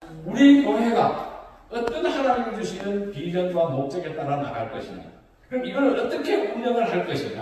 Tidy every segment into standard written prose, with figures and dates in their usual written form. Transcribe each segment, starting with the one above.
우리 교회가 어떤 하나님이 주시는 비전과 목적에 따라 나갈 것이냐. 그럼 이걸 어떻게 운영을 할 것이냐.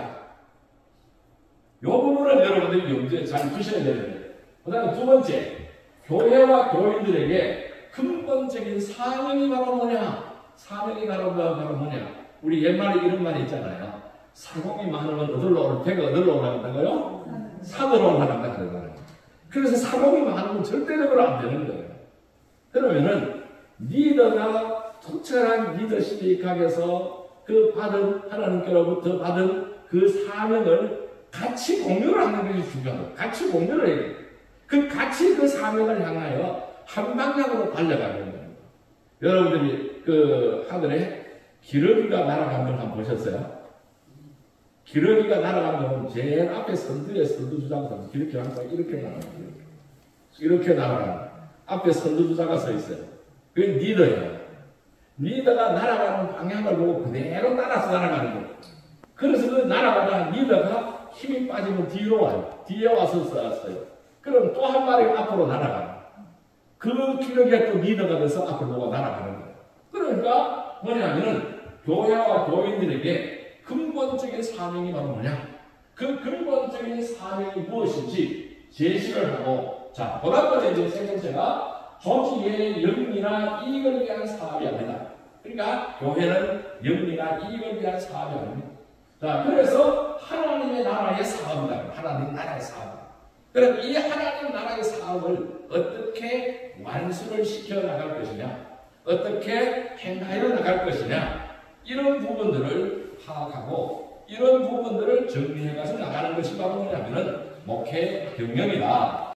이 부분을 여러분들이 염두에 잘 두셔야 되는데. 그 다음에 두 번째, 교회와 교인들에게 근본적인 사명이 바로 뭐냐? 사명이 바로 뭐냐? 우리 옛말에 이런 말이 있잖아요. 사공이 많으면 어디로 오를 배가 어디로 올라간다고요? 산으로 올라간다 그러잖아요. 그래서 사공이 많으면 절대적으로 안 되는 거예요. 그러면은 리더가 투철한 리더십이 각에서 그 받은 하나님께로부터 받은 그 사명을 같이 공유를 하는 것이 중요하다. 같이 공유를 해야 돼요. 같이 그 사명을 향하여 한 방향으로 달려가는 거예요. 여러분들이 그 하늘에 기러기가 날아가는 걸 한번 보셨어요? 기러기가 날아가는 건 제일 앞에 선두주자가 이렇게 나가고 이렇게 날아가는 앞에 선두주자가 서 있어요. 그게 리더예요. 리더가 날아가는 방향을 보고 그대로 따라서 날아가는 거예요. 그래서 그 날아가다 리더가 힘이 빠지면 뒤로 와요. 뒤에 와서 쏘았어요. 그럼 또 한 마리 앞으로 날아가요. 그 기러기가 또 리더가 돼서 앞으로 뭐가 날아가는 거예요. 그러니까 뭐냐면은 교회와 교인들에게 근본적인 사명이 바로 뭐냐? 그 근본적인 사명이 무엇인지 제시를 하고, 자, 그 다음에 이제 세 번째가 조직의 영리나 이익을 위한 사업이 아니다. 그러니까 교회는 영리나 이익을 위한 사업이 아닙니다. 자, 그래서 하나님의 나라의 사업이다. 하나님 나라의 사업. 그럼 이 하나님 나라의 사업을 어떻게 완수를 시켜 나갈 것이냐, 어떻게 행하여 나갈 것이냐, 이런 부분들을 파악하고 이런 부분들을 정리해가서 나가는 것이 바로 뭐냐면은 목회 경영이다.